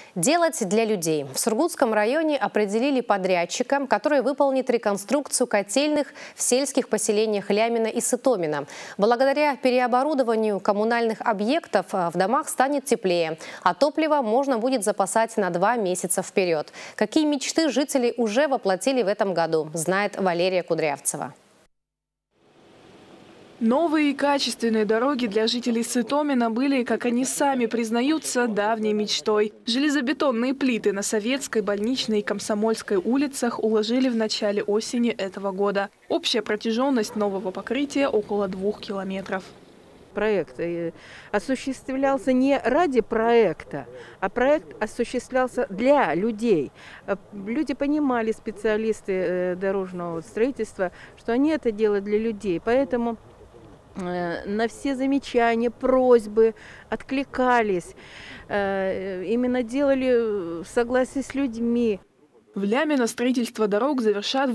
Делать для людей. В Сургутском районе определили подрядчика, который выполнит реконструкцию котельных в сельских поселениях Лямина и Сытомина. Благодаря переоборудованию коммунальных объектов в домах станет теплее, а топливо можно будет запасать на 2 месяца вперед. Какие мечты жители уже воплотили в этом году, знает Валерия Кудрявцева. Новые и качественные дороги для жителей Сытомина были, как они сами признаются, давней мечтой. Железобетонные плиты на Советской, Больничной и Комсомольской улицах уложили в начале осени этого года. Общая протяженность нового покрытия около 2 километров. Проект осуществлялся не ради проекта, а проект осуществлялся для людей. Люди понимали, специалисты дорожного строительства, что они это делают для людей. Поэтому на все замечания, просьбы откликались, именно делали в согласии с людьми. В Лямино строительство дорог завершат в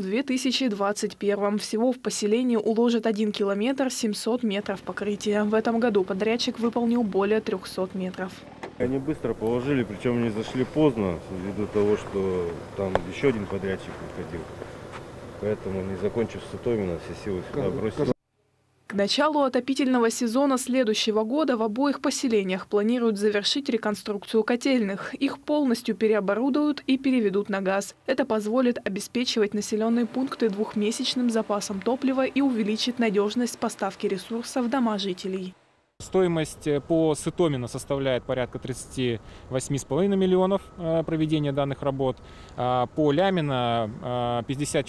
2021-м. Всего в поселении уложат 1 километр 700 метров покрытия. В этом году подрядчик выполнил более 300 метров. Они быстро положили, причем они зашли поздно, ввиду того, что там еще один подрядчик приходил. Поэтому, не закончив Сытомина, все силы сюда бросили. К началу отопительного сезона следующего года в обоих поселениях планируют завершить реконструкцию котельных. Их полностью переоборудуют и переведут на газ. Это позволит обеспечивать населенные пункты 2-месячным запасом топлива и увеличит надежность поставки ресурсов в дома жителей. Стоимость по Сытомину составляет порядка 38,5 миллионов проведения данных работ. По Лямино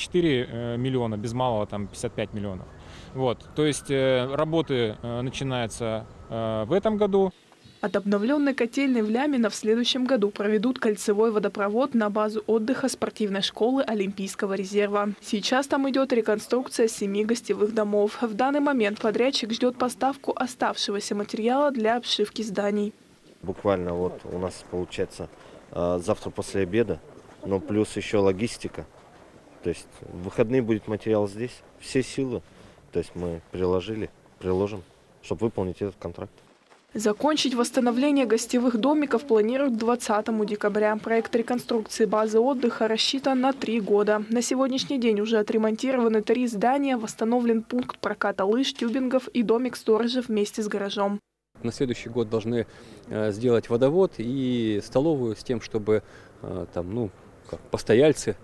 54 миллиона, без малого там 55 миллионов. Вот, то есть работы начинаются в этом году. От обновленной котельной в Лямино в следующем году проведут кольцевой водопровод на базу отдыха спортивной школы Олимпийского резерва. Сейчас там идет реконструкция 7 гостевых домов. В данный момент подрядчик ждет поставку оставшегося материала для обшивки зданий. Буквально вот у нас получается завтра после обеда, но плюс еще логистика. То есть в выходные будет материал здесь, все силы. То есть мы приложим, чтобы выполнить этот контракт. Закончить восстановление гостевых домиков планируют к 20 декабря. Проект реконструкции базы отдыха рассчитан на 3 года. На сегодняшний день уже отремонтированы 3 здания, восстановлен пункт проката лыж, тюбингов и домик сторожа вместе с гаражом. На следующий год должны сделать водовод и столовую с тем, чтобы там, постояльцы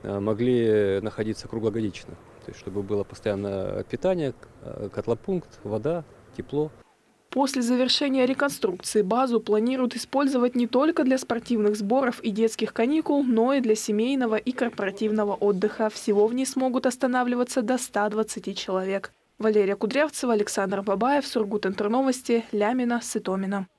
могли находиться круглогодично. То есть, чтобы было постоянное питание, котлопункт, вода, тепло. После завершения реконструкции базу планируют использовать не только для спортивных сборов и детских каникул, но и для семейного и корпоративного отдыха. Всего в ней смогут останавливаться до 120 человек. Валерия Кудрявцева, Александр Бабаев, Сургут Интерновости, Лямино, Сытомина.